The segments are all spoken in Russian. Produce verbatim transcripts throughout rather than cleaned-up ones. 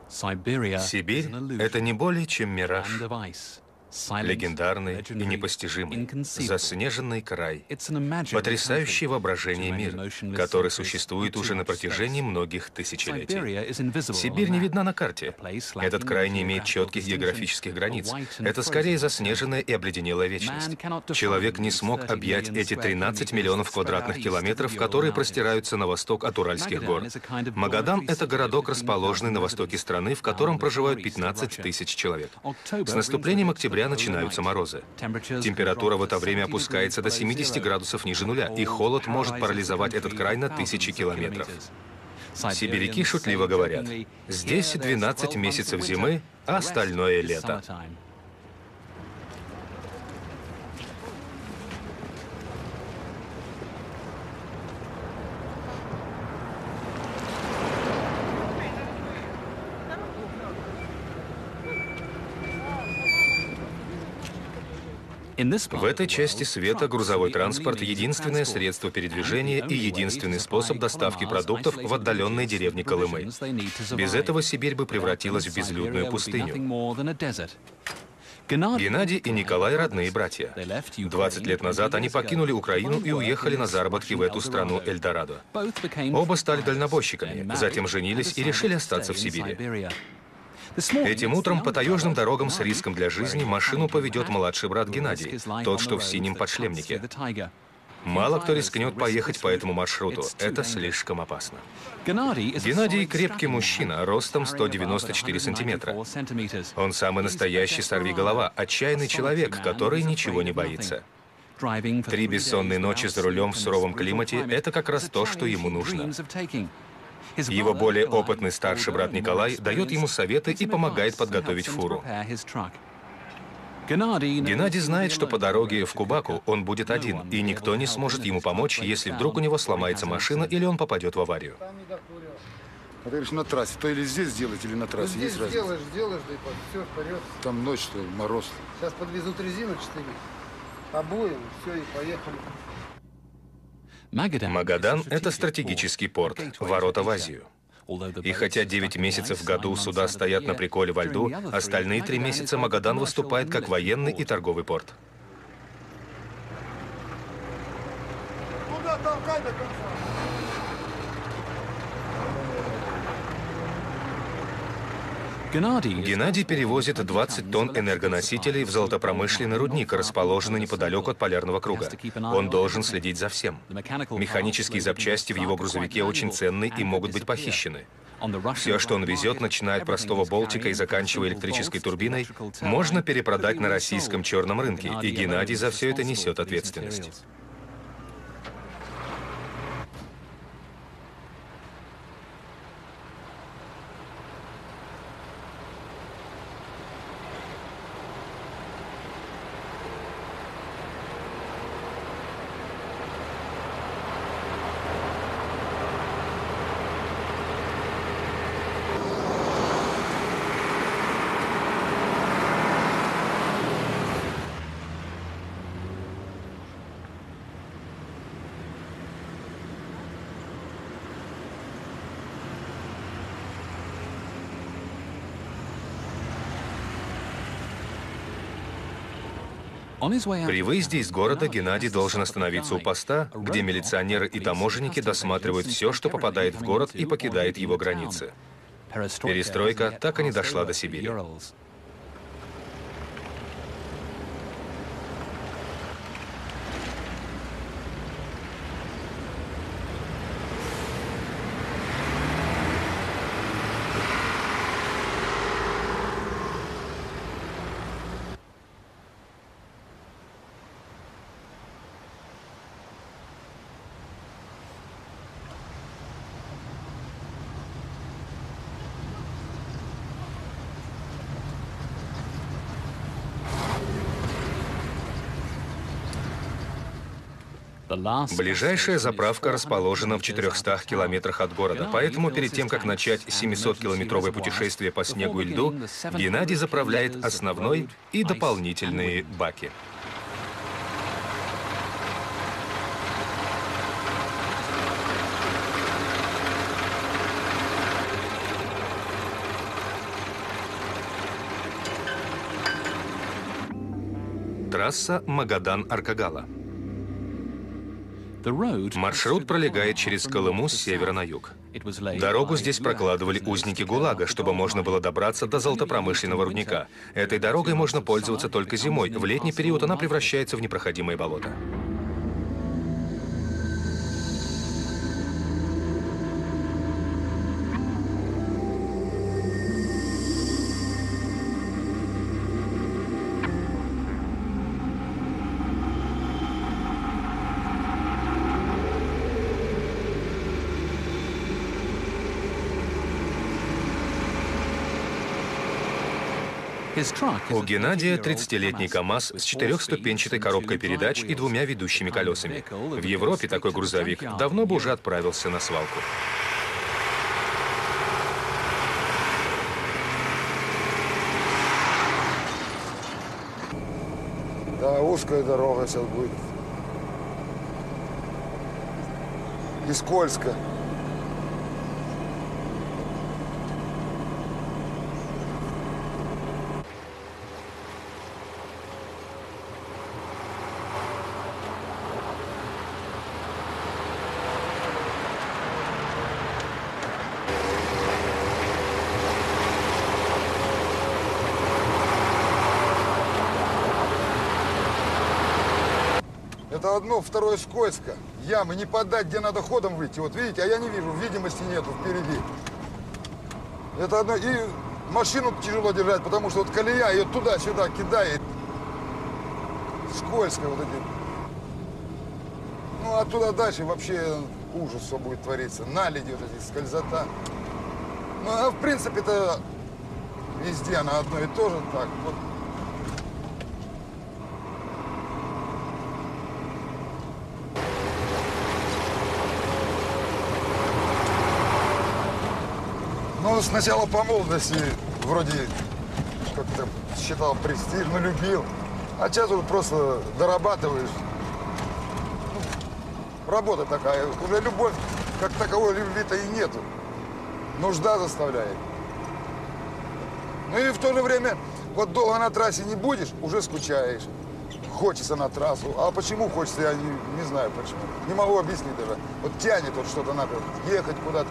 Сибирь — это не более чем мираж, легендарный и непостижимый, заснеженный край, потрясающее воображение мир, который существует уже на протяжении многих тысячелетий. Сибирь не видна на карте. Этот край не имеет четких географических границ. Это скорее заснеженная и обледенелая вечность. Человек не смог объять эти тринадцать миллионов квадратных километров, которые простираются на восток от Уральских гор. Магадан — это городок, расположенный на востоке страны, в котором проживают пятнадцать тысяч человек. С наступлением октября начинаются морозы. Температура в это время опускается до семидесяти градусов ниже нуля, и холод может парализовать этот край на тысячи километров. Сибиряки шутливо говорят: здесь двенадцать месяцев зимы, а остальное лето. В этой части света грузовой транспорт — единственное средство передвижения и единственный способ доставки продуктов в отдаленные деревни Колымы. Без этого Сибирь бы превратилась в безлюдную пустыню. Геннадий и Николай — родные братья. двадцать лет назад они покинули Украину и уехали на заработки в эту страну Эльдорадо. Оба стали дальнобойщиками, затем женились и решили остаться в Сибири. Этим утром по таежным дорогам с риском для жизни машину поведет младший брат Геннадий, тот, что в синем подшлемнике. Мало кто рискнет поехать по этому маршруту, это слишком опасно. Геннадий — крепкий мужчина, ростом сто девяносто четыре сантиметра. Он самый настоящий сорвиголова, отчаянный человек, который ничего не боится. Три бессонные ночи за рулем в суровом климате — это как раз то, что ему нужно. Его более опытный старший брат Николай дает ему советы и помогает подготовить фуру. Геннадий знает, что по дороге в Кубаку он будет один, и никто не сможет ему помочь, если вдруг у него сломается машина или он попадет в аварию. А ты говоришь, на трассе, то или здесь сделать, или на трассе, ну, есть разница? Сделаешь, сделаешь, да и все вперед. Там ночь, что ли, мороз. Сейчас подвезут резину четыре, обоим, все, и поехали. Магадан — это стратегический порт, ворота в Азию. И хотя девять месяцев в году суда стоят на приколе во льду, остальные три месяца Магадан выступает как военный и торговый порт. Куда толкай до конца? Геннадий перевозит двадцать тонн энергоносителей в золотопромышленный рудник, расположенный неподалеку от полярного круга. Он должен следить за всем. Механические запчасти в его грузовике очень ценны и могут быть похищены. Все, что он везет, начиная от простого болтика и заканчивая электрической турбиной, можно перепродать на российском черном рынке, и Геннадий за все это несет ответственность. При выезде из города Геннадий должен остановиться у поста, где милиционеры и таможенники досматривают все, что попадает в город и покидает его границы. Перестройка так и не дошла до Сибири. Ближайшая заправка расположена в четырёхстах километрах от города, поэтому перед тем, как начать семисоткилометровое путешествие по снегу и льду, Геннадий заправляет основной и дополнительные баки. Трасса Магадан-Аркагала. Маршрут пролегает через Колыму с севера на юг. Дорогу здесь прокладывали узники ГУЛАГа, чтобы можно было добраться до золотопромышленного рудника. Этой дорогой можно пользоваться только зимой. В летний период она превращается в непроходимое болото. У Геннадия тридцатилетний КАМАЗ с четырехступенчатой коробкой передач и двумя ведущими колесами. В Европе такой грузовик давно бы уже отправился на свалку. Да, узкая дорога сейчас будет. И скользко. Это одно, второе скользко. Ямы не подать, где надо ходом выйти. Вот видите, а я не вижу, видимости нету впереди. Это одно. И машину тяжело держать, потому что вот колея ее туда-сюда кидает. Скользко вот эти. Ну, а туда дальше вообще ужас все будет твориться. Наледи вот эти, скользота. Ну, а в принципе-то везде она одно и то же так. Вот. Ну, сначала по молодости вроде как-то считал престижно, любил. А сейчас уже просто дорабатываешь. Ну, работа такая. Уже любовь как таковой любви-то и нету. Нужда заставляет. Ну и в то же время, вот долго на трассе не будешь, уже скучаешь. Хочется на трассу. А почему хочется, я не, не знаю почему. Не могу объяснить даже. Вот тянет вот что-то надо, ехать куда-то.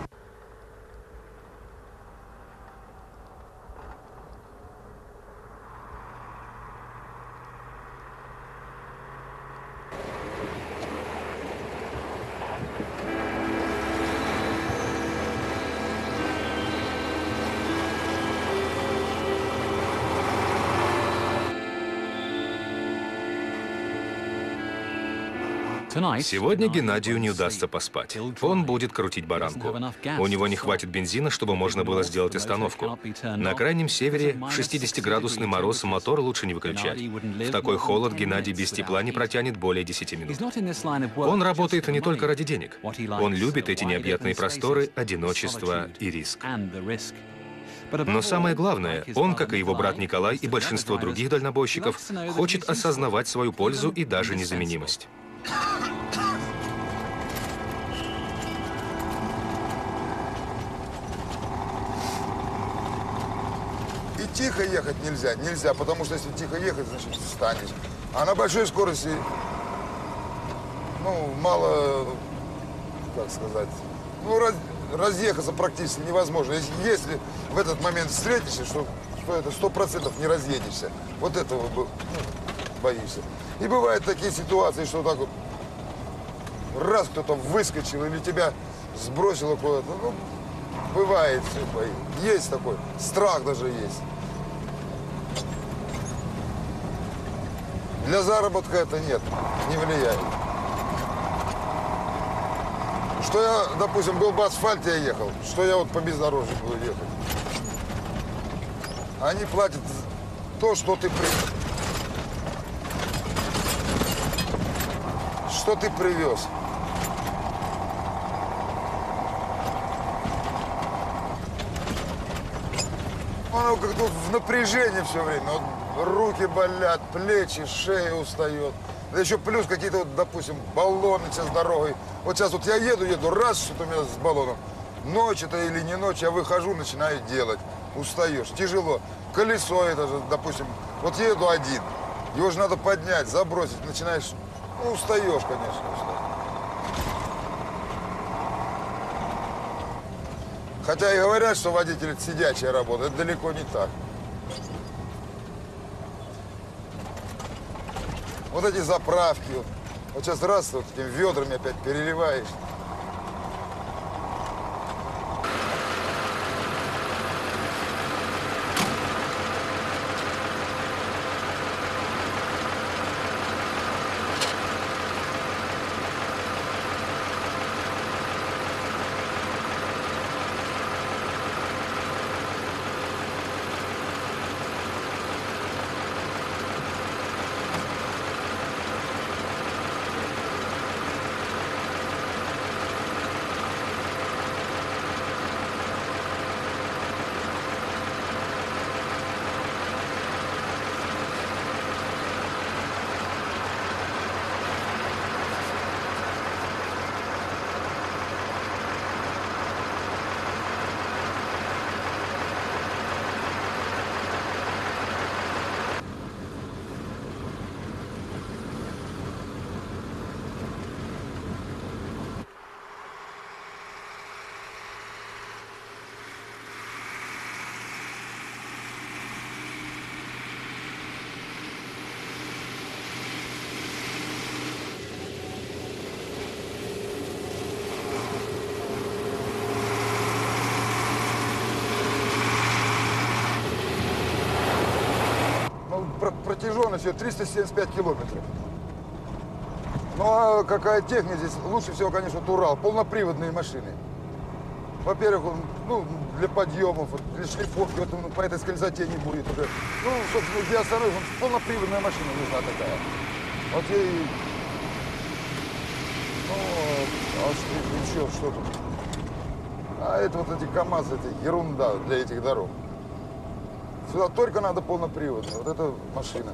Сегодня Геннадию не удастся поспать. Он будет крутить баранку. У него не хватит бензина, чтобы можно было сделать остановку. На крайнем севере в шестидесятиградусный мороз мотор лучше не выключать. В такой холод Геннадий без тепла не протянет более десяти минут. Он работает не только ради денег. Он любит эти необъятные просторы, одиночество и риск. Но самое главное, он, как и его брат Николай и большинство других дальнобойщиков, хочет осознавать свою пользу и даже незаменимость. И тихо ехать нельзя, нельзя, потому что если тихо ехать, значит встанешь. А на большой скорости, ну, мало, как сказать, ну, раз, разъехаться практически невозможно. Если, если в этот момент встретишься, что, что это сто процентов не разъедешься, вот этого ну, боишься. И бывают такие ситуации, что так вот раз кто-то выскочил или тебя сбросило куда-то. Ну, бывает все. Есть такой. Страх даже есть. Для заработка это нет, не влияет. Что я, допустим, был бы асфальт, я ехал, что я вот по бездорожью буду ехать. Они платят то, что ты привез. Что ты привез. Оно как-то в напряжении все время. Вот руки болят, плечи, шея устает. Да еще плюс какие-то, вот, допустим, баллоны сейчас дорогой. Вот сейчас вот я еду, еду, раз что-то у меня с баллоном. Ночь это или не ночь, я выхожу, начинаю делать. Устаешь, тяжело. Колесо это же, допустим, вот еду один. Его же надо поднять, забросить, начинаешь, ну, устаешь, конечно. Хотя и говорят, что водитель это сидячая работа, это далеко не так. Вот эти заправки, вот, вот сейчас раз вот этими ведрами опять переливаешь. Протяженность ее триста семьдесят пять километров. Ну а какая техника здесь? Лучше всего, конечно, вот Урал. Полноприводные машины. Во-первых, он, ну, для подъемов, для шлифовки, вот, ну, по этой скользоте не будет уже. Ну, собственно, для остановки, полноприводная машина нужна такая. Вот ей... Ну, а что, еще что тут? А это вот эти КАМАЗы, это ерунда для этих дорог. Сюда только надо полноприводную. Вот эта машина.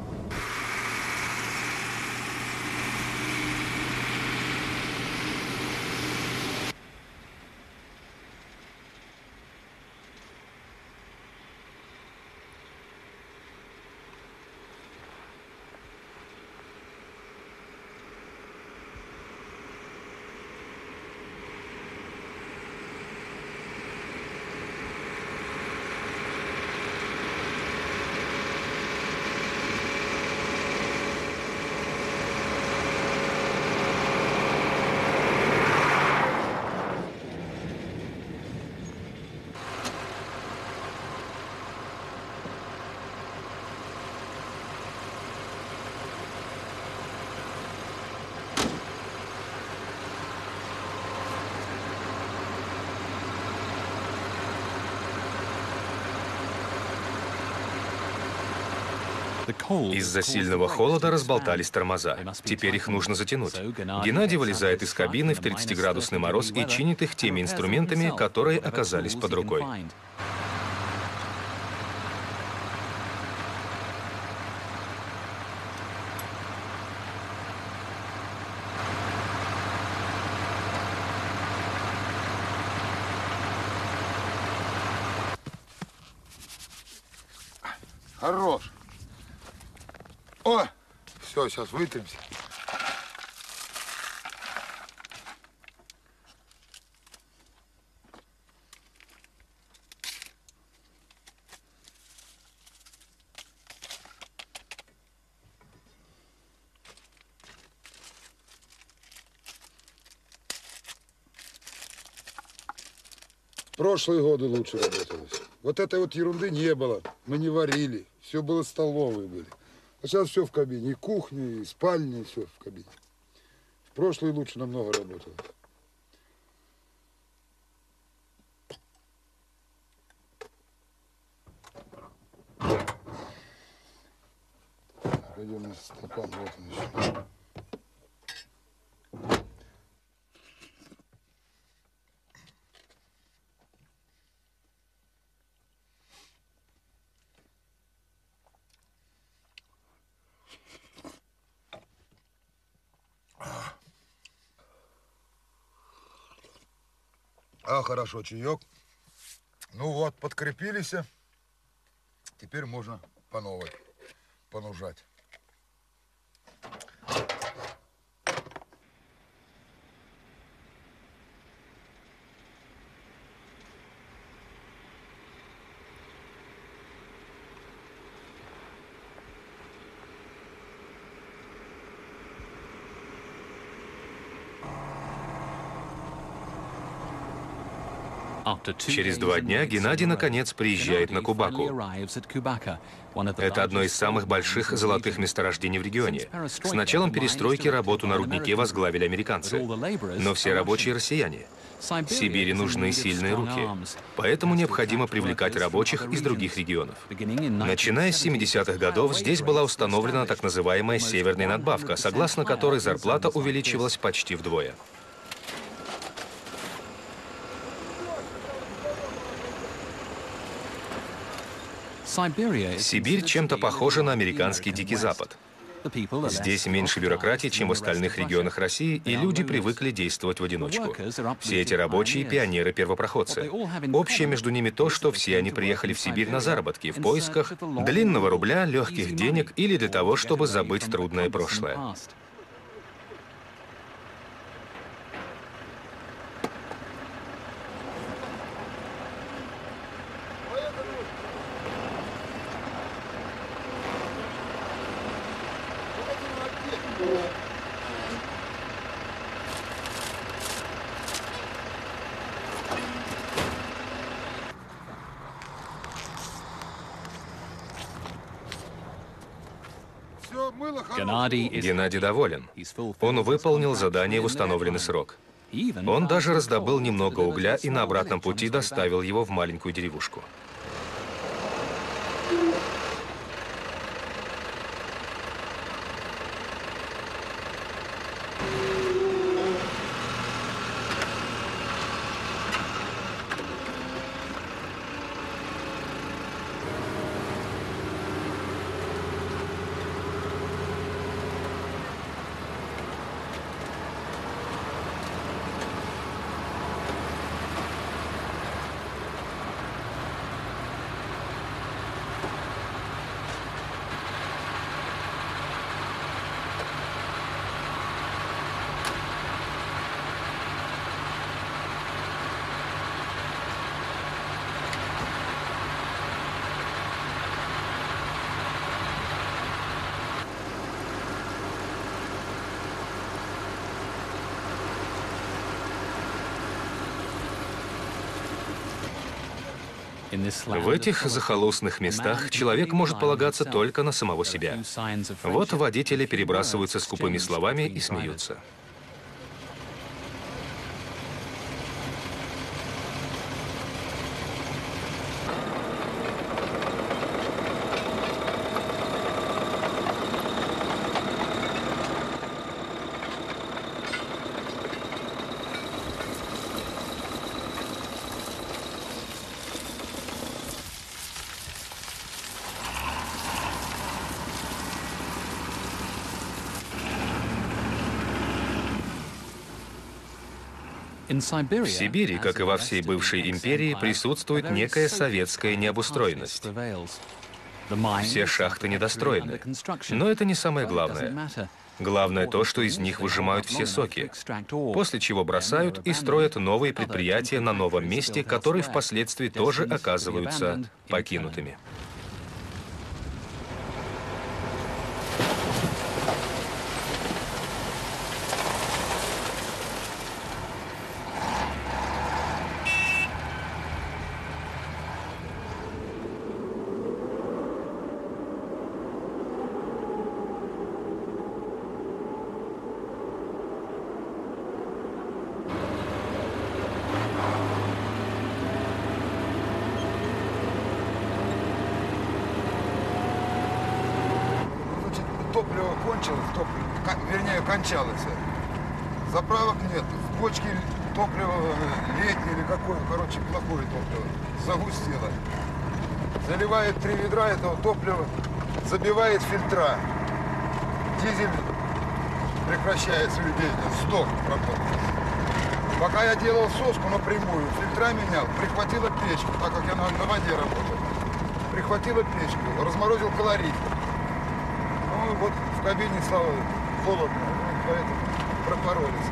Из-за сильного холода разболтались тормоза. Теперь их нужно затянуть. Геннадий вылезает из кабины в тридцатиградусный мороз и чинит их теми инструментами, которые оказались под рукой. Хорош. О, все, сейчас вытримся. Прошлые годы лучше работалось. Вот этой вот ерунды не было. Мы не варили. Все было столовые были. А сейчас все в кабине. И кухня, и спальня, и все в кабине. В прошлые лучше намного работалось. Пойдем на стакан. Вот он еще. А, хорошо, чаек. Ну вот, подкрепились. Теперь можно по новой понужать. Через два дня Геннадий наконец приезжает на Кубаку. Это одно из самых больших золотых месторождений в регионе. С началом перестройки работу на руднике возглавили американцы. Но все рабочие россияне. Сибири нужны сильные руки. Поэтому необходимо привлекать рабочих из других регионов. Начиная с семидесятых годов здесь была установлена так называемая «северная надбавка», согласно которой зарплата увеличивалась почти вдвое. Сибирь чем-то похожа на американский Дикий Запад. Здесь меньше бюрократии, чем в остальных регионах России, и люди привыкли действовать в одиночку. Все эти рабочие — пионеры-первопроходцы. Общее между ними то, что все они приехали в Сибирь на заработки, в поисках длинного рубля, легких денег или для того, чтобы забыть трудное прошлое. Геннадий доволен. Он выполнил задание в установленный срок. Он даже раздобыл немного угля и на обратном пути доставил его в маленькую деревушку. В этих захолустных местах человек может полагаться только на самого себя. Вот водители перебрасываются скупыми словами и смеются. В Сибири, как и во всей бывшей империи, присутствует некая советская необустроенность. Все шахты недостроены. Но это не самое главное. Главное то, что из них выжимают все соки, после чего бросают и строят новые предприятия на новом месте, которые впоследствии тоже оказываются покинутыми. Топливо кончилось, топливо, вернее, кончалось. Заправок нет. В бочке топливо летнее или какое, короче, плохое топливо. Загустело. Заливает три ведра этого топлива, забивает фильтра. Дизель прекращает свою деятельность, сдох пропал. Пока я делал соску напрямую, фильтра менял, прихватила печку, так как я на, на воде работал. Прихватила печку, разморозил колоритер. Ну вот в кабине стало холодно, поэтому пропоролись.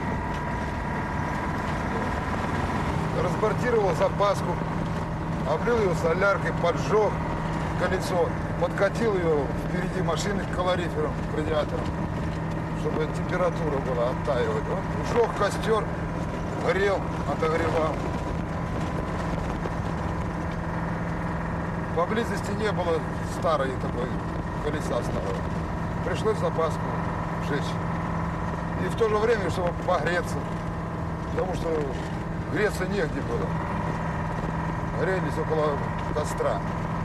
Разбортировал запаску, облил ее соляркой, поджег колесо, подкатил ее впереди машины к колориферам, к радиаторам, чтобы температура была, оттаивать. Вот, жег костер, горел, отогревал. Поблизости не было старой такой колеса старого. Пришлось запаску сжечь. И в то же время, чтобы погреться. Потому что греться негде было. Грелись около костра.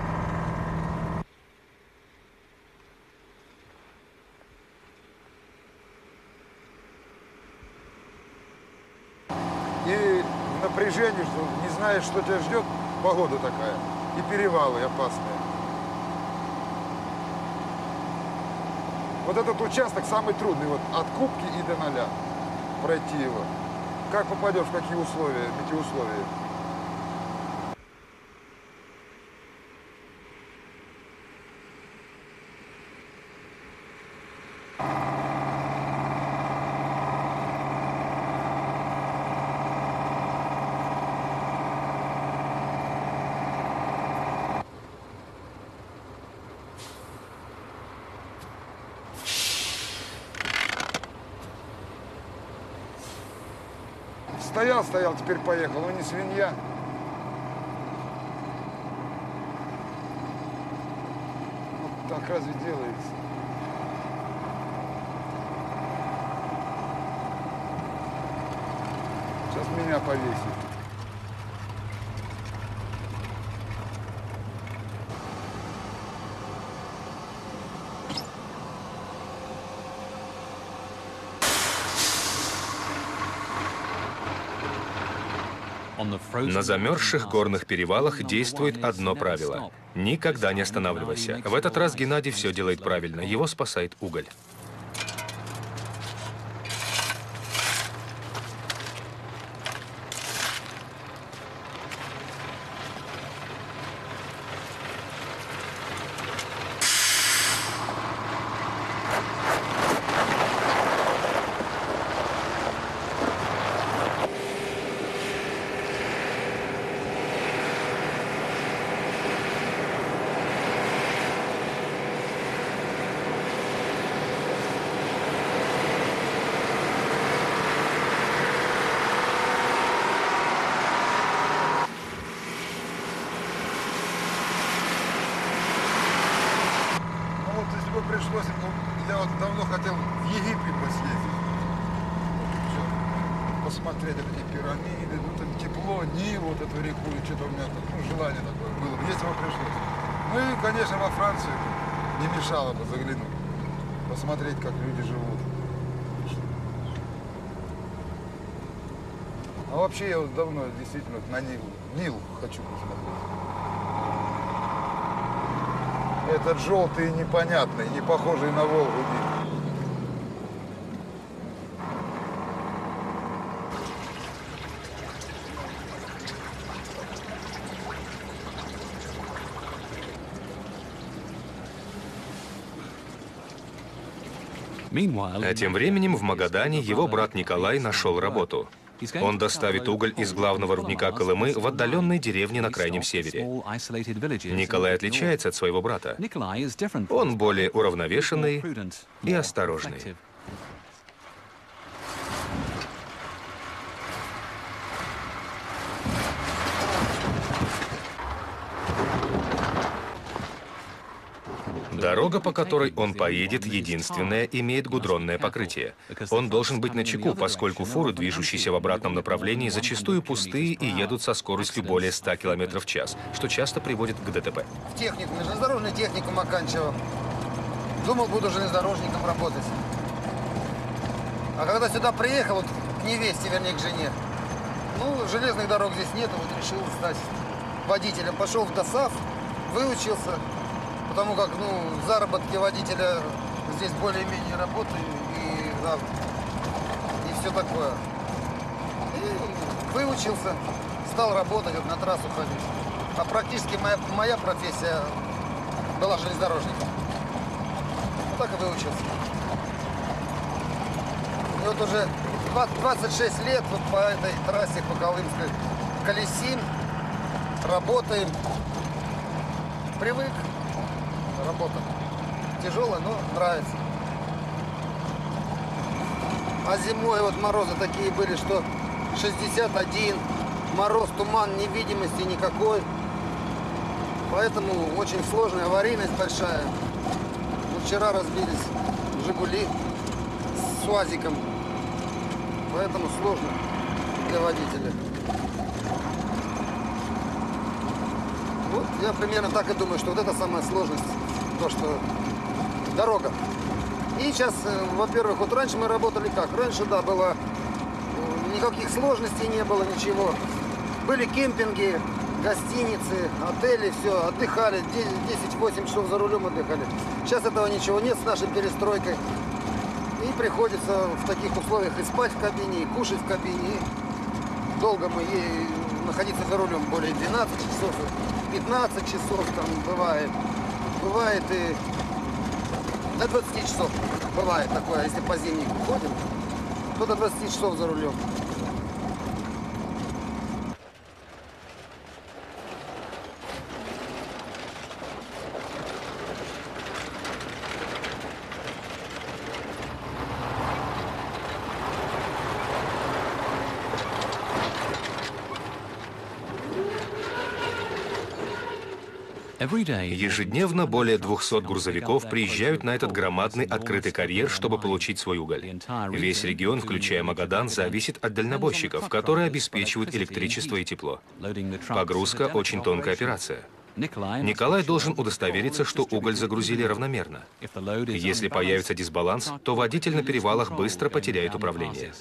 И в напряжении, что не знаешь, что тебя ждет, погода такая. И перевалы опасные. Вот этот участок самый трудный, вот от Кубки и до Ноля пройти его. Как попадешь, в какие условия, метеоусловия. Стоял, стоял, теперь поехал. Ну не свинья. Вот так разве делается? Сейчас меня повесит. На замерзших горных перевалах действует одно правило – никогда не останавливайся. В этот раз Геннадий все делает правильно, его спасает уголь. Пришлось, ну, я вот давно хотел в Египет съездить, посмотреть эти пирамиды, ну там тепло, Нил, вот эту реку, и что-то у меня ну, желание такое было, есть его пришлось. Ну и, конечно, во Францию не мешало бы заглянуть, посмотреть, как люди живут. А вообще я вот давно действительно на Нил, Нил хочу посмотреть. Этот желтый и непонятный, не похожий на Волгу. А тем временем в Магадане его брат Николай нашел работу. Он доставит уголь из главного рудника Колымы в отдаленной деревне на крайнем севере. Николай отличается от своего брата. Он более уравновешенный и осторожный. Дорога, по которой он поедет, единственная, имеет гудронное покрытие. Он должен быть начеку, поскольку фуры, движущиеся в обратном направлении, зачастую пустые и едут со скоростью более ста километров в час, что часто приводит к ДТП. В технику, железнодорожный техникум оканчивал. Думал, буду железнодорожником работать. А когда сюда приехал, вот к невесте, вернее, к жене, ну, железных дорог здесь нет, вот решил стать водителем. Пошел в ДОСААФ, выучился. Потому как, ну, заработки водителя здесь более-менее работают и, да, и все такое. И выучился, стал работать, вот, на трассу ходить. А практически моя, моя профессия была железнодорожником. Вот так и выучился. И вот уже двадцать шесть лет вот по этой трассе, по Колымской, колесим, работаем. Привык. Работа тяжелая, но нравится. А зимой вот морозы такие были, что шестьдесят один, мороз, туман, невидимости никакой. Поэтому очень сложная аварийность большая. Мы вчера разбились «Жигули» с УАЗиком. Поэтому сложно для водителя. Вот я примерно так и думаю, что вот это самая сложность. То, что дорога. И сейчас, во-первых, вот раньше мы работали как? Раньше, да, было никаких сложностей не было, ничего. Были кемпинги, гостиницы, отели, все, отдыхали, десять-восемь часов за рулем отдыхали. Сейчас этого ничего нет с нашей перестройкой. И приходится в таких условиях и спать в кабине, и кушать в кабине. И долго мы ей находиться за рулем, более двенадцати часов, пятнадцати часов там бывает. Бывает и до двадцати часов. Бывает такое, если по зимнику ходим, то до двадцати часов за рулем. Ежедневно более двухсот грузовиков приезжают на этот громадный открытый карьер, чтобы получить свой уголь. Весь регион, включая Магадан, зависит от дальнобойщиков, которые обеспечивают электричество и тепло. Погрузка – очень тонкая операция. Николай должен удостовериться, что уголь загрузили равномерно. Если появится дисбаланс, то водитель на перевалах быстро потеряет управление.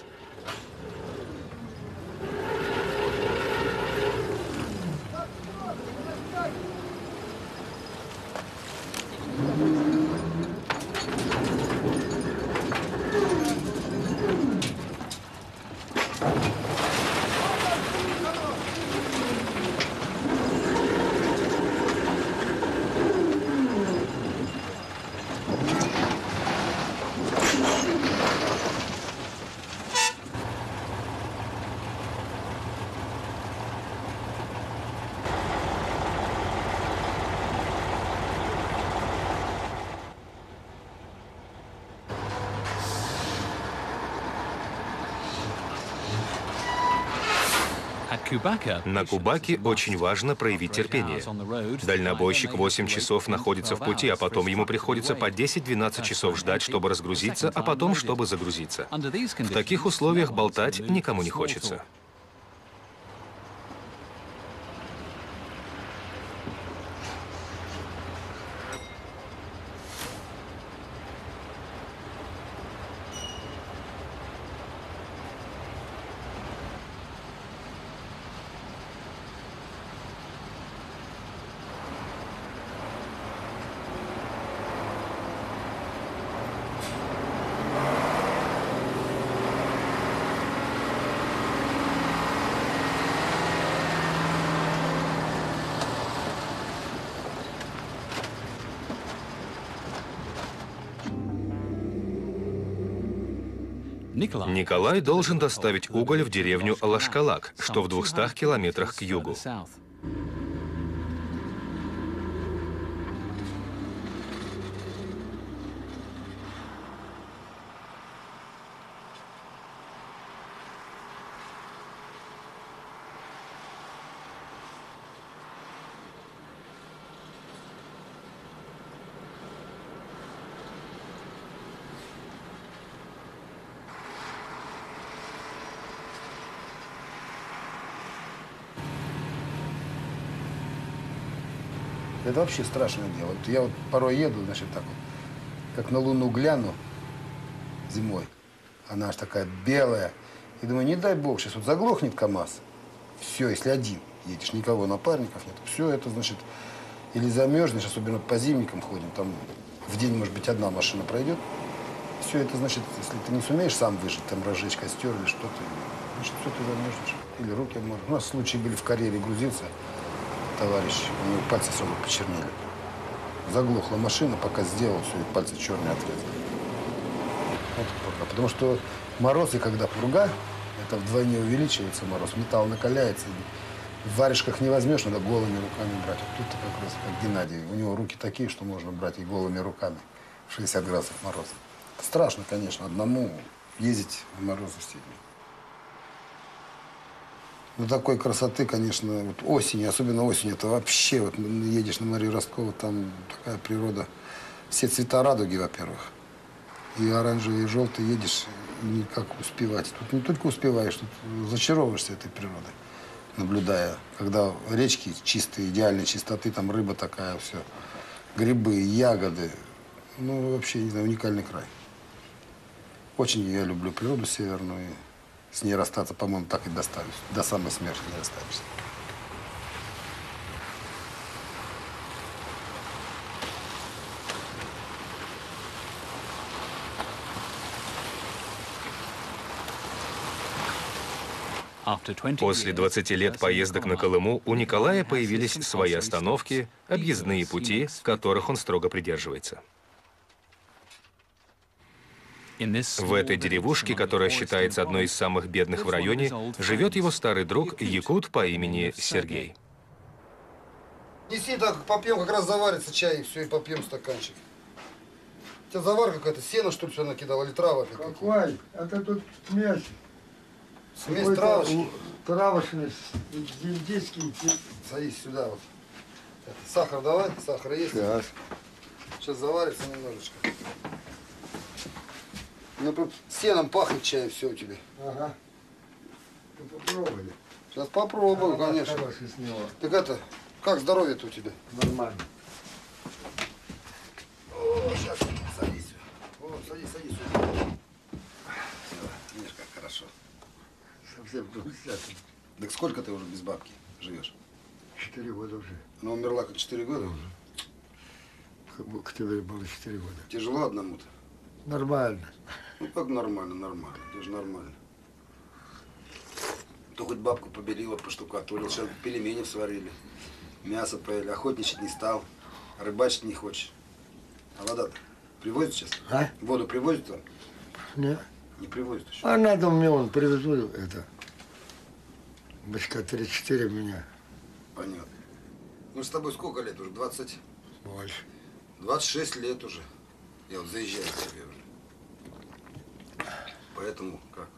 На Кубаке очень важно проявить терпение. Дальнобойщик восемь часов находится в пути, а потом ему приходится по десять-двенадцать часов ждать, чтобы разгрузиться, а потом, чтобы загрузиться. В таких условиях болтать никому не хочется. Николай должен доставить уголь в деревню Алашкалак, что в двухстах километрах к югу. Это вообще страшное дело. Вот я вот порой еду, значит, так вот, как на Луну гляну зимой. Она аж такая белая. И думаю, не дай бог, сейчас вот заглохнет КамАЗ. Все, если один едешь, никого, напарников нет. Все это, значит, или замерзнешь, особенно по зимникам ходим, там в день, может быть, одна машина пройдет. Все это, значит, если ты не сумеешь сам выжить, там разжечь костер или что-то, значит, все, ты замерзнешь. Или руки обморозишь. У нас случаи были в карьере, грузился товарищ, у него пальцы сразу почернели. Заглохла машина, пока сделал, все, и пальцы черные отрезали. Вот пока. Потому что мороз, и когда пурга, это вдвойне увеличивается мороз, металл накаляется. В варежках не возьмешь, надо голыми руками брать. Вот тут как раз как Геннадий. У него руки такие, что можно брать и голыми руками. В шестьдесят градусов мороз. Страшно, конечно, одному ездить в морозу в степени. Ну, такой красоты, конечно, вот осенью, особенно осенью, это вообще, вот едешь на Марию Росткову, там такая природа. Все цвета радуги, во-первых. И оранжевый, и желтый едешь, и никак успевать. Тут не только успеваешь, тут зачаровываешься этой природой, наблюдая. Когда речки чистые, идеальной чистоты, там рыба такая, все. Грибы, ягоды. Ну, вообще, не знаю, уникальный край. Очень я люблю природу северную. И с ней расстаться, по-моему, так и достанусь. До самой смерти не расстанешься. После двадцати лет поездок на Колыму у Николая появились свои остановки, объездные пути, которых он строго придерживается. В этой деревушке, которая считается одной из самых бедных в районе, живет его старый друг якут по имени Сергей. Неси, так попьем, как раз заварится чай, и все, и попьем стаканчик. У тебя завар какая-то, сено, что ли, все накидал, или трава какая-то? Какой? Это тут смесь. Смесь травочки. Травочный, индийский. Садись сюда вот. Сахар давай, сахар есть? Сейчас. Сейчас заварится немножечко. Ну, тут сеном пахнет чай, все у тебя. Ага. Ну, попробуй. Сейчас попробую, Ага, конечно. хороший с него. Так это, как здоровье-то у тебя? Нормально. О, сейчас, садись. О, садись, садись. Видишь, как хорошо. Совсем двухдесятый. Так сколько ты уже без бабки живешь? Четыре года уже. Она умерла как четыре года уже. В октябре было четыре года. Тяжело одному-то? Нормально. Ну как нормально, нормально. Это же нормально. То хоть бабку побелила, поштукатурил, сейчас пельмени сварили. Мясо поели, охотничать не стал. Рыбачить не хочешь. А вода-то привозят сейчас? А? Воду привозят там? Не. Не привозят еще. А надо мне, он привезу это. Бочка три-четыре меня. Понятно. Ну с тобой сколько лет уже? двадцать? Больше. двадцать шесть лет уже. Я вот заезжаю к тебе уже. Поэтому как?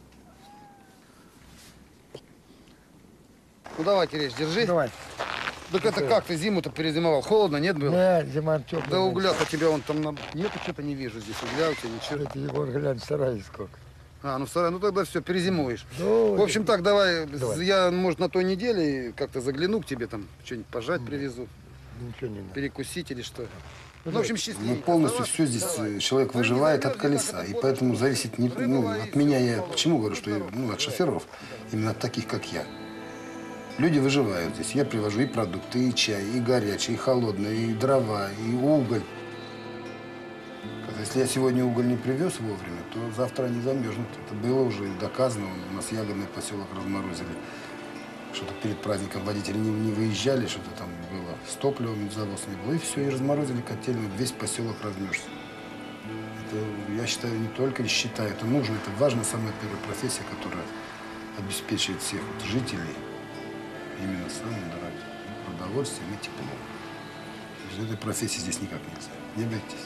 Ну давай, Тереш, держи. Давай. Так это как ты зиму-то перезимовал? Холодно, нет было? Не, зима теплая. Да угля-то тебя вон там на... Нету, что-то не вижу здесь. Угля у тебя ничего. Это Егор, глянь, сарай сколько. А, ну в сарай, ну тогда все, перезимуешь. Ну, В общем так, давай, Давай. я, может, на той неделе как-то загляну к тебе, там, что-нибудь пожать привезу, Ничего не надо. перекусить или что. Ну, в общем, счастливо. Ну, полностью все здесь э, человек выживает от колеса. И поэтому зависит не, ну, от меня. Я почему говорю, что я, ну, от шоферов, именно от таких, как я. Люди выживают здесь. Я привожу и продукты, и чай, и горячий, и холодный, и дрова, и уголь. Если я сегодня уголь не привез вовремя, то завтра они замерзнут. Это было уже доказано. У нас ягодный поселок разморозили. Что-то перед праздником водители не, не выезжали, что-то там было с топливом, завоз не было. И все, и разморозили котельную, весь поселок размерзся. Это, я считаю, не только не считаю, это нужно, это важная самая первая профессия, которая обеспечивает всех вот жителей именно самым дорогим продовольствием и теплом. Без этой профессии здесь никак нельзя. Не бойтесь.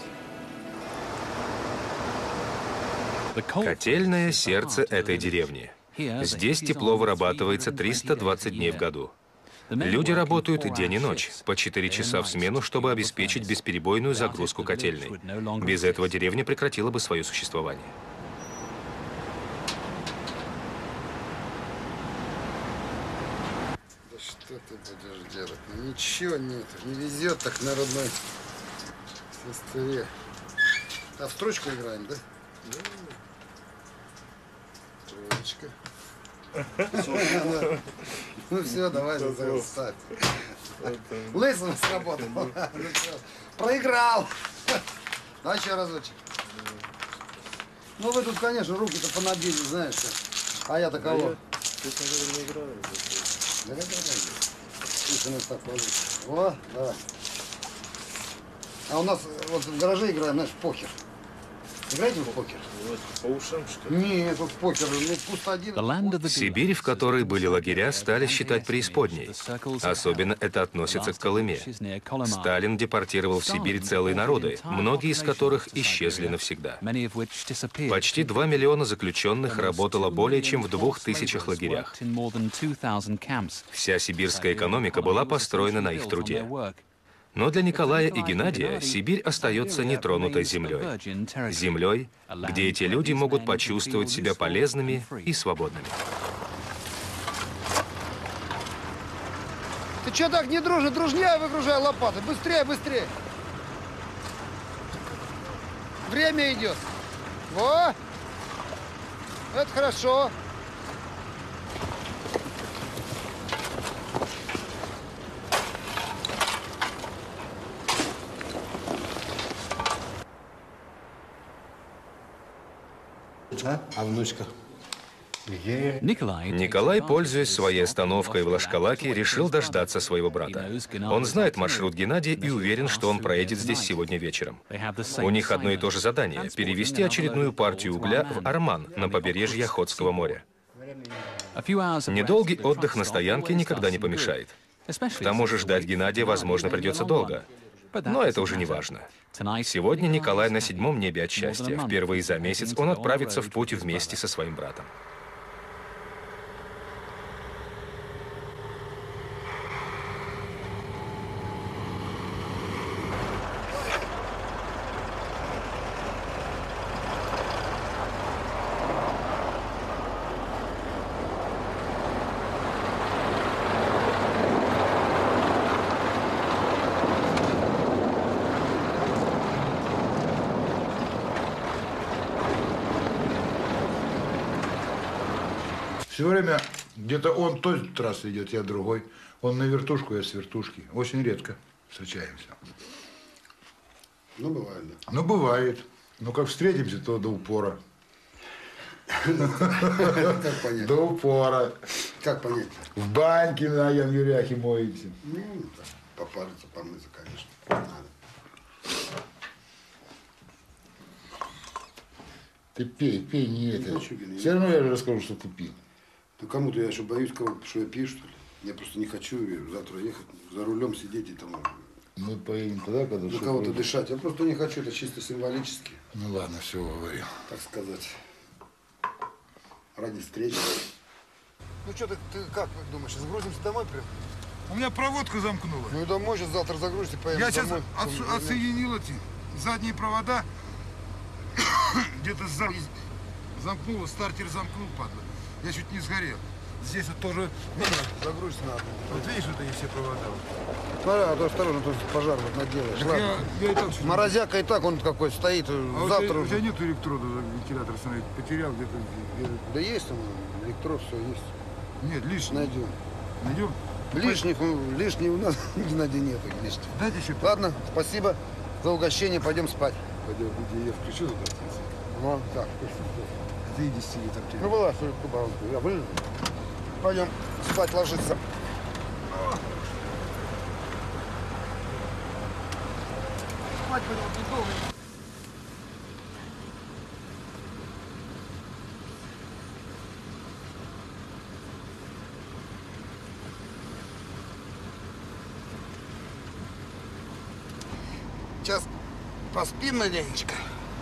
Котельное – сердце этой деревни. Здесь тепло вырабатывается триста двадцать дней в году. Люди работают день и ночь, по четыре часа в смену, чтобы обеспечить бесперебойную загрузку котельной. Без этого деревня прекратила бы свое существование. Да что ты будешь делать? Ну ничего нет, не везет так на родной сестре. А в строчку играем, да? Троечка. Ну все, давай, ставь. Лысым сработал. Проиграл. А еще разочек. Ну вы тут, конечно, руки-то понабили, знаешь. А я-то кого? Да как это? Так положить. О, давай. А у нас вот в гараже играем, знаешь, покер. Играете в покер? По ушам, что ли? Нет, тут покер, ну пусто один. Сибирь, в которой были лагеря, стали считать преисподней. Особенно это относится к Колыме. Сталин депортировал в Сибирь целые народы, многие из которых исчезли навсегда. Почти два миллиона заключенных работало более чем в двух тысячах лагерях. Вся сибирская экономика была построена на их труде. Но для Николая и Геннадия Сибирь остается нетронутой землей. Землей, где эти люди могут почувствовать себя полезными и свободными. Ты что так не дружишь? Дружнее выгружай лопаты. Быстрее, быстрее. Время идет. Во! Это хорошо. А внучка? Николай, пользуясь своей остановкой в Лашкалаке, решил дождаться своего брата. Он знает маршрут Геннадия и уверен, что он проедет здесь сегодня вечером. У них одно и то же задание – перевезти очередную партию угля в Арман на побережье Охотского моря. Недолгий отдых на стоянке никогда не помешает. К тому же ждать Геннадия, возможно, придется долго. Но это уже не важно. Сегодня Николай на седьмом небе от счастья. Впервые за месяц он отправится в путь вместе со своим братом. Все время где-то он той трассы идет, я другой. Он на вертушку, я с вертушки. Очень редко встречаемся. Ну, бывает, да. Ну, бывает. Но как встретимся, то до упора. Как понять? До упора. Как понять? В баньке на Ян-Юряхе моемся. Ну, попариться, помыться, конечно, надо. Ты пей, пей, не это. хочу, Геня, Все равно я же расскажу, что ты пил. Ну, кому-то я что, боюсь, кого, что я пью, что ли? Я просто не хочу завтра ехать, за рулем сидеть и там... Мы поедем туда, когда... На кого-то дышать. Я просто не хочу, это чисто символически, Ну, ладно, все, говорю. так сказать. Ради встречи. Ну что, ты, ты как думаешь, загрузимся домой прям? У меня проводка замкнула. Ну и домой сейчас завтра загрузишься, поедем Я сейчас домой. отсу- отсоединил эти задние провода. Где-то сзади замкнуло, стартер замкнул, падла. Я чуть не сгорел. Здесь вот тоже, видишь, Загрузиться надо. вот видишь, вот эти все провода. Смотри, а то осторожно, тут пожар вот наделаешь. Так Ладно. я, я и так чуть- Морозяка и так он какой стоит. А у завтра тебя, у уже. тебя нет электрода, вентилятор смотри, потерял где-то. где-то. Да есть там электрод, все есть. Нет, лишний. Найдем. Найдем? Лишних, ну, лишних у нас, Геннадий, нет лишних. Дайте еще. Ладно, спасибо за угощение, пойдем спать. Пойдем, где я включу туда. Ну, так, А ты иди сиди там. ну была кубанку, я вылезу. Пойдем спать ложиться. Спать пойдем, недолго. Сейчас поспим маленечко.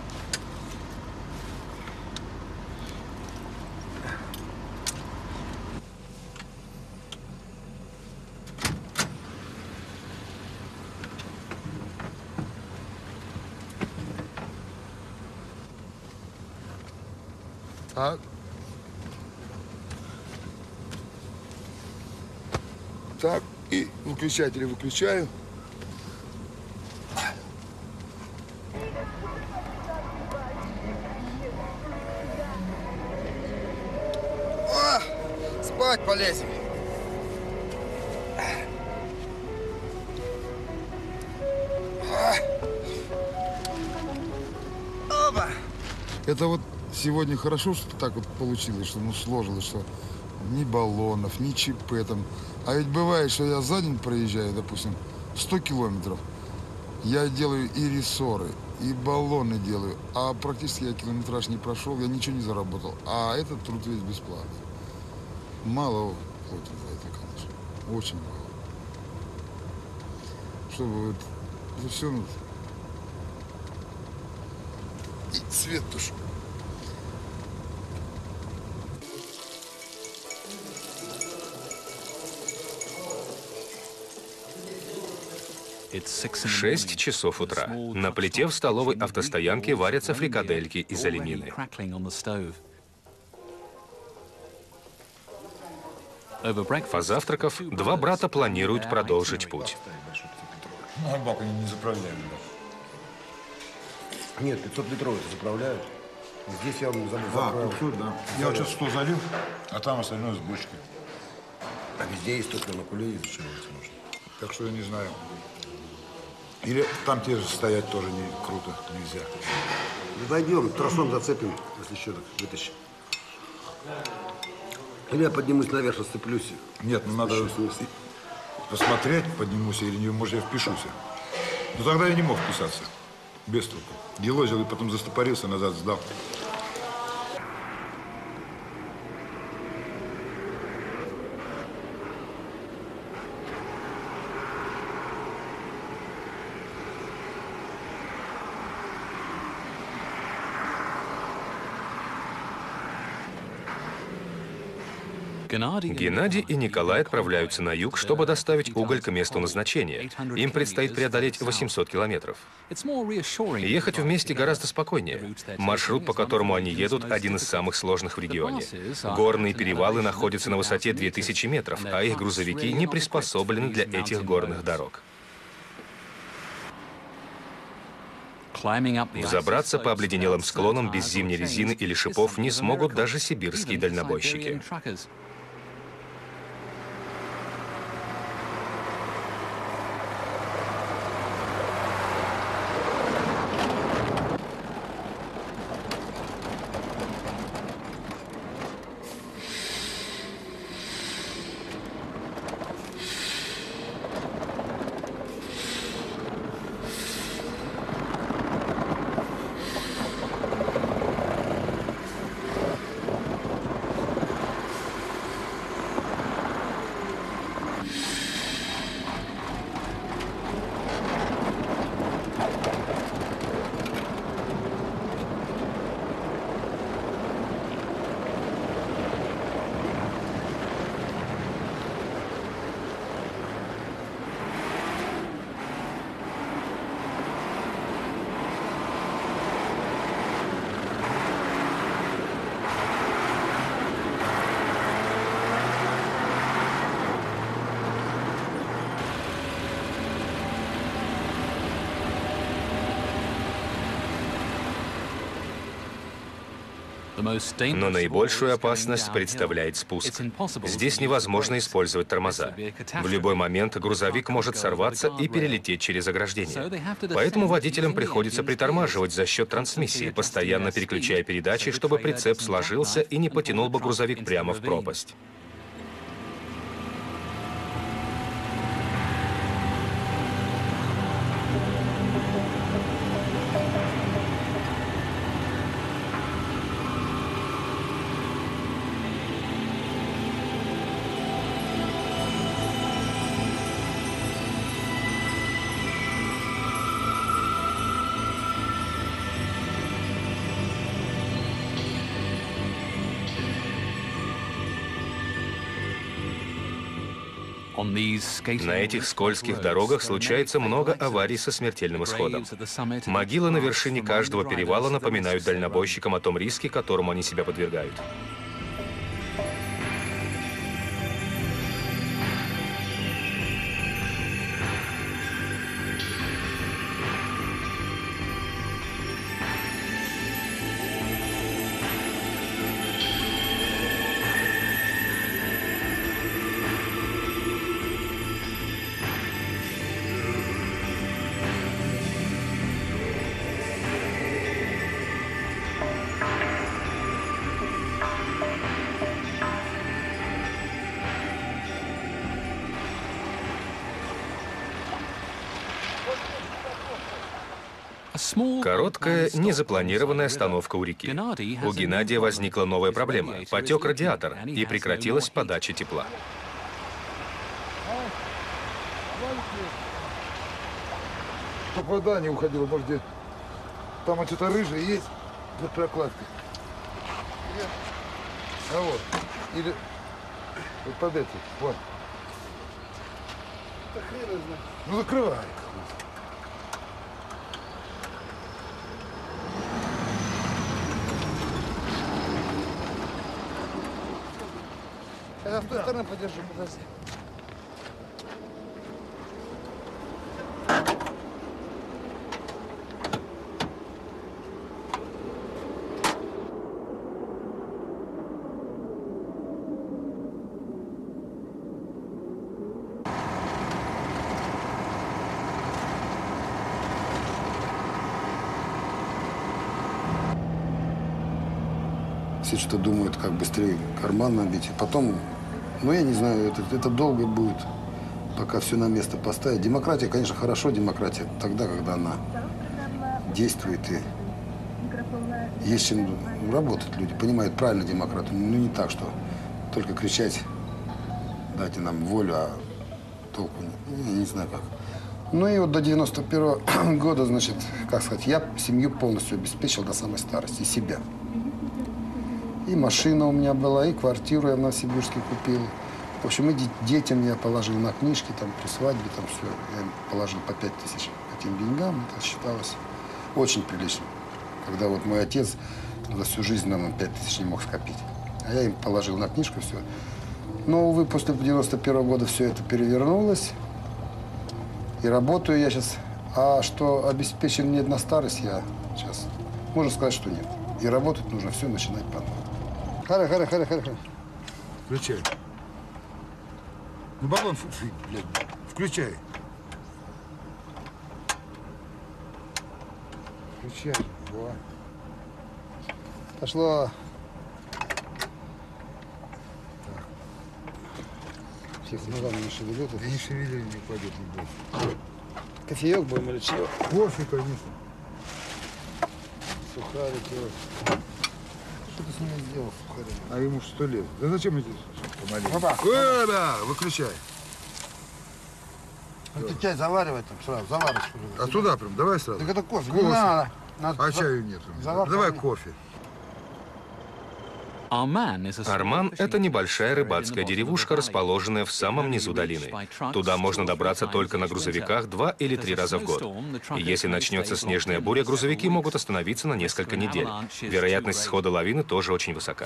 Так. Так, и выключатели выключаю. О, спать полезем. Оба. Это вот сегодня хорошо, что так вот получилось, что ну сложилось, что ни баллонов, ни ЧП там. А ведь бывает, что я за день проезжаю, допустим, сто километров. Я делаю и рессоры, и баллоны делаю. А практически я километраж не прошел, я ничего не заработал. А этот труд весь бесплатный. Мало платят за это, конечно. Очень мало. Чтобы вот, это все нужно. И цвет тушу. Шесть часов утра. На плите в столовой автостоянке варятся фрикадельки из оленины. Позавтракав, два брата планируют продолжить путь. Ну, а бак они не заправляют, да? Нет, пятьсот литровый заправляют. Здесь я вам забыл. А, пятьсот, да. Я вот сейчас сто залил, а там остальное с бочки. А везде есть только на куле, зачем это можно? Так что я не знаю. Или там те же стоять тоже не круто, нельзя. Ну, дойдем, тросом зацепим, если еще так вытащим. Или я поднимусь наверх, сцеплюсь. Нет, ну надо вниз. посмотреть, поднимусь или не, может, я впишусь. Но тогда я не мог вписаться. Без толку. Елозил и потом застопорился, назад сдал. Геннадий и Николай отправляются на юг, чтобы доставить уголь к месту назначения. Им предстоит преодолеть восемьсот километров. Ехать вместе гораздо спокойнее. Маршрут, по которому они едут, один из самых сложных в регионе. Горные перевалы находятся на высоте две тысячи метров, а их грузовики не приспособлены для этих горных дорог. Взобраться по обледенелым склонам без зимней резины или шипов не смогут даже сибирские дальнобойщики. Но наибольшую опасность представляет спуск. Здесь невозможно использовать тормоза. В любой момент грузовик может сорваться и перелететь через ограждение. Поэтому водителям приходится притормаживать за счет трансмиссии, постоянно переключая передачи, чтобы прицеп сложился и не потянул бы грузовик прямо в пропасть. На этих скользких дорогах случается много аварий со смертельным исходом. Могилы на вершине каждого перевала напоминают дальнобойщикам о том риске, которому они себя подвергают. Короткая, незапланированная остановка у реки. У Геннадия возникла новая проблема. Потек радиатор, и прекратилась подача тепла. Чтоб вода не уходила, может, где там вот что-то рыжее есть под прокладкой. А вот. Или вот под этим. Вот. Ну закрывай. Я с той стороны подержу, подожди. Все что-то думают, как быстрее карман набить. И потом, ну я не знаю, это, это долго будет, пока все на место поставить. Демократия, конечно, хорошо, демократия тогда, когда она действует и есть чем работать люди, понимают правильно демократию. Ну не так, что только кричать, дайте нам волю, а толку не, я не знаю как. Ну и вот до девяносто первого года, значит, как сказать, я семью полностью обеспечил до самой старости, и себя. И машина у меня была, и квартиру я в Новосибирске купил. В общем, и детям я положил на книжки, там, при свадьбе, там все. Я им положил по пять тысяч этим деньгам, это считалось очень прилично. Когда вот мой отец за всю жизнь, наверное, пять тысяч не мог скопить. А я им положил на книжку все. Но, увы, после девяносто первого года все это перевернулось. И работаю я сейчас. А что обеспечен мне на старость, я сейчас, можно сказать, что нет. И работать нужно все начинать по новому. Харе, харе, харе, харе. Включай. Ну баллон, блядь, включай. Включай. Во. Пошло. Тихо, ну ладно, не шевелю. Да не шевели, не пойдет, не бойся. Кофеек будем или чего? Кофе, конечно. Сухарики. Вот. Что ты с ними сделал, сухарики? А ему сто лет. Да зачем эти помаленьку? Опа. Э, да, выключай. Ну ты чай заваривай там сразу, заваришь. А туда прям, давай сразу. Так это кофе, Кофе. не надо. Надо А за- чаю нет. завар Давай полный. кофе. Арман – это небольшая рыбацкая деревушка, расположенная в самом низу долины. Туда можно добраться только на грузовиках два или три раза в год. И если начнется снежная буря, грузовики могут остановиться на несколько недель. Вероятность схода лавины тоже очень высока.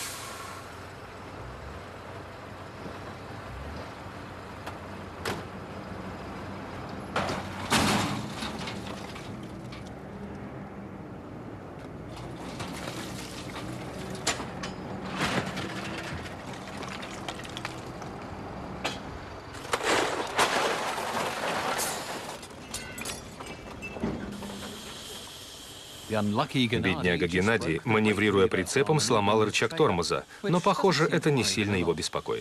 Бедняга Геннадий, маневрируя прицепом, сломал рычаг тормоза, но, похоже, это не сильно его беспокоит.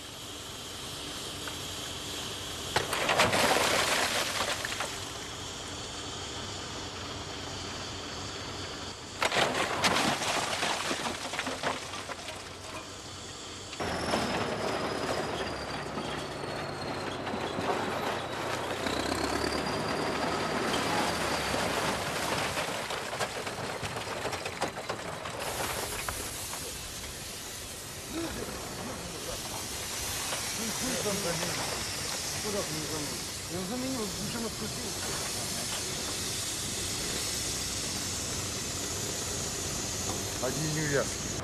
Одни неувязки.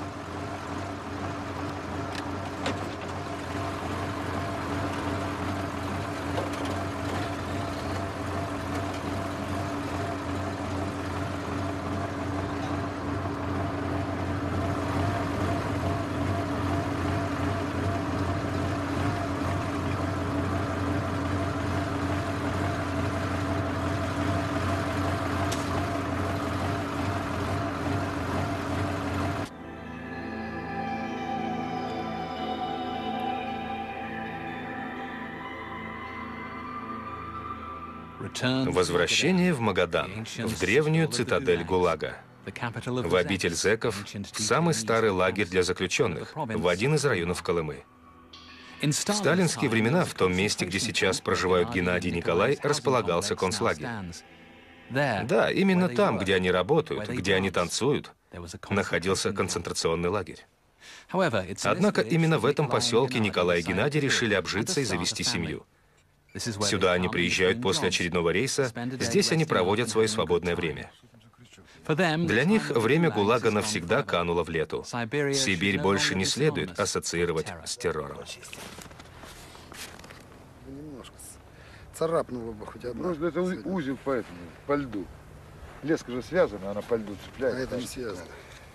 Возвращение в Магадан, в древнюю цитадель ГУЛАГа, в обитель зэков, в самый старый лагерь для заключенных, в один из районов Колымы. В сталинские времена в том месте, где сейчас проживают Геннадий и Николай, располагался концлагерь. Да, именно там, где они работают, где они танцуют, находился концентрационный лагерь. Однако именно в этом поселке Николай и Геннадий решили обжиться и завести семью. Сюда они приезжают после очередного рейса, здесь они проводят свое свободное время. Для них время ГУЛАГа навсегда кануло в лету. Сибирь больше не следует ассоциировать с террором. Немножко царапнуло бы хоть одна. Ну, это у- узел по этому, по льду. Леска же связана, она по льду А цепляется. это не связано.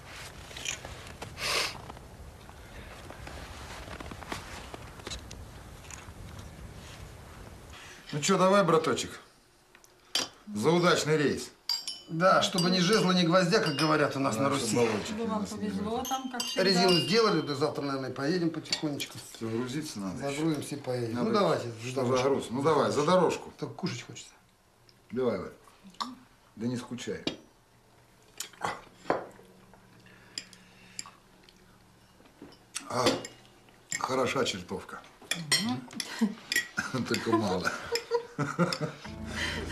Ну что, давай, браточек, за удачный рейс. Да, чтобы ни жезла, ни гвоздя, как говорят у нас на Руси. Чтобы вам повезло там, как всегда. Резину сделали, да завтра, наверное, поедем потихонечку. Все, грузиться надо. Загрузимся и поедем. Надо. Ну, давайте. Что за груз? Ну давай, за дорожку. Только кушать хочется. Давай, Варь. Да не скучай. А, хороша чертовка. Только мало.